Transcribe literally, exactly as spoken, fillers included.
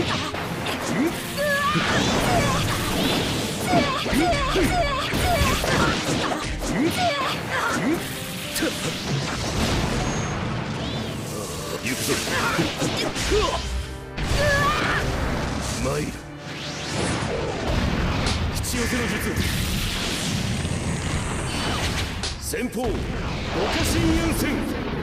行くぞ。参る。口寄せの術。先方五家神優先。